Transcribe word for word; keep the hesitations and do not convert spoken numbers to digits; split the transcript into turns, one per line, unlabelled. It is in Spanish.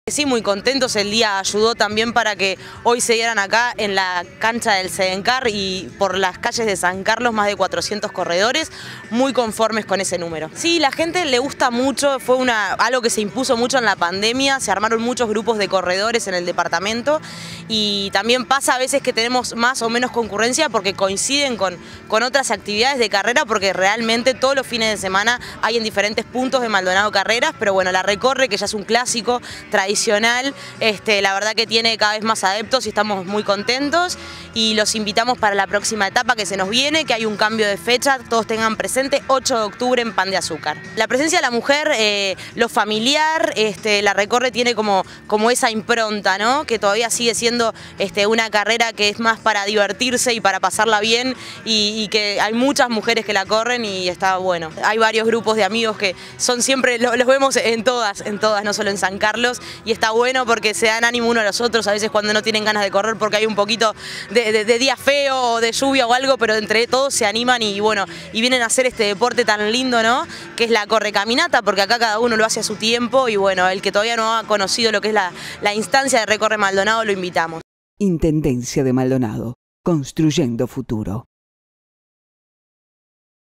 Sí, muy contentos, el día ayudó también para que hoy se dieran acá en la cancha del Sedencar y por las calles de San Carlos más de cuatrocientos corredores, muy conformes con ese número. Sí, la gente le gusta mucho, fue una, algo que se impuso mucho en la pandemia, se armaron muchos grupos de corredores en el departamento y también pasa a veces que tenemos más o menos concurrencia porque coinciden con, con otras actividades de carrera, porque realmente todos los fines de semana hay en diferentes puntos de Maldonado carreras, pero bueno, la Recorre, que ya es un clásico tradicional, Este, la verdad que tiene cada vez más adeptos y estamos muy contentos y los invitamos para la próxima etapa que se nos viene, que hay un cambio de fecha, todos tengan presente, ocho de octubre en Pan de Azúcar. La presencia de la mujer, eh, lo familiar, este, la Recorre tiene como, como esa impronta, ¿no? Que todavía sigue siendo este, una carrera que es más para divertirse y para pasarla bien y, y que hay muchas mujeres que la corren y está bueno. Hay varios grupos de amigos que son siempre, los, los vemos en todas, en todas, no solo en San Carlos, y está bueno porque se dan ánimo uno a los otros a veces cuando no tienen ganas de correr porque hay un poquito de, de, de día feo o de lluvia o algo, pero entre todos se animan y bueno, y vienen a hacer este deporte tan lindo, ¿no? Que es la correcaminata, porque acá cada uno lo hace a su tiempo y bueno, el que todavía no ha conocido lo que es la, la instancia de Recorre Maldonado lo invitamos.
Intendencia de Maldonado, construyendo futuro.